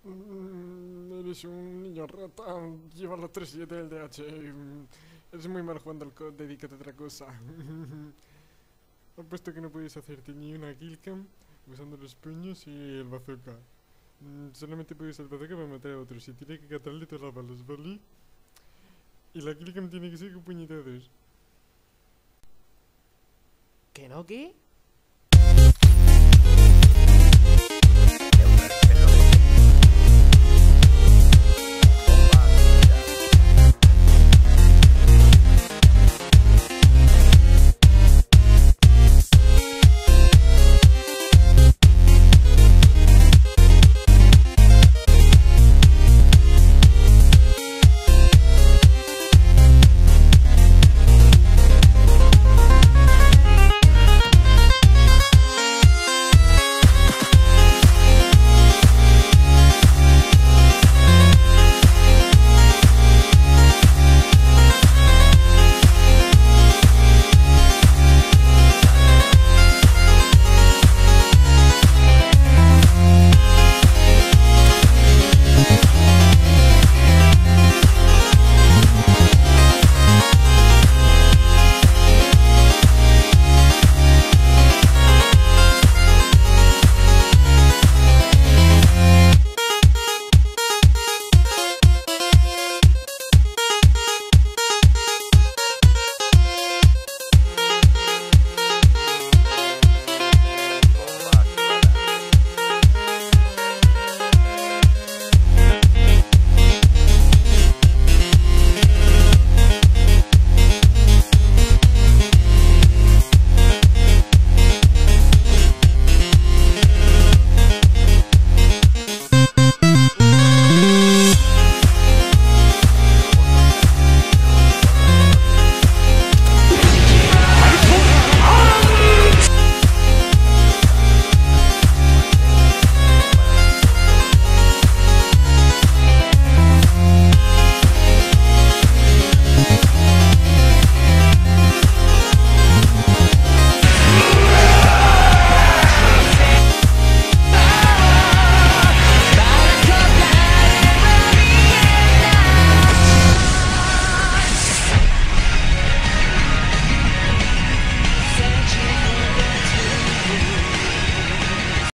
Eres un niño rata. Lleva la 3-7 del DH. Eres muy mal jugando al COD. Dedícate a otra cosa. Apuesto que no puedes hacerte ni una killcam usando los puños y el bazooka. Solamente puedes usar el bazooka para matar a otros. Y tiene que catarle todas las balas, ¿vale? Y la killcam tiene que ser con puñetazos. ¿Que no qué?